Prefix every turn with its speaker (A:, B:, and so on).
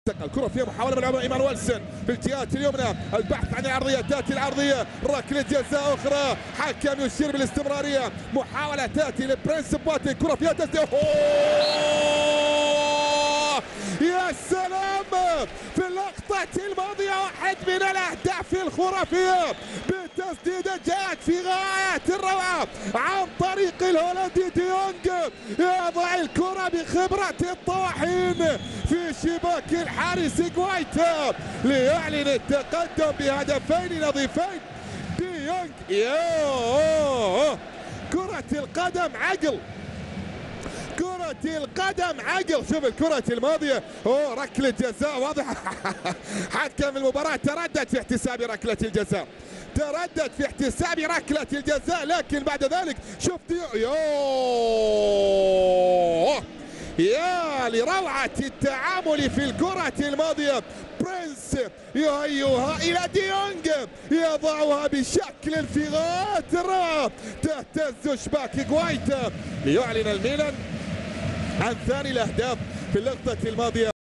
A: الكرة فيها محاولة من إيمان ويلسون في الجهات اليمنى، البحث عن العرضية، تأتي العرضية، ركلة جزاء أخرى، حكم يشير بالاستمرارية، محاولة تأتي لبرنس بواتي، الكرة فيها تسديد، يا سلام! في اللقطة الماضية واحد من الأهداف الخرافية بتسديدة جاءت في غاية الروعة عن طريق الهولندي دي يونغ، يضع الكرة بخبرة الطواحين في شباك الحارس غوايتا ليعلن التقدم بهدفين نظيفين. دي يونغ، يا كرة القدم عقل، كرة القدم عقل. شوف الكرة الماضية، ركلة جزاء واضحة. حكم المباراة تردد في احتساب ركلة الجزاء، تردد في احتساب ركلة الجزاء، لكن بعد ذلك شفت يا لروعة التعامل في الكرة الماضية. برنس يهيئها إلى دي يونغ، يضعها بشكل في غاية الروعة، تهتز شباك غوايتا ليعلن الميلان عن ثاني الأهداف في اللقطة الماضية.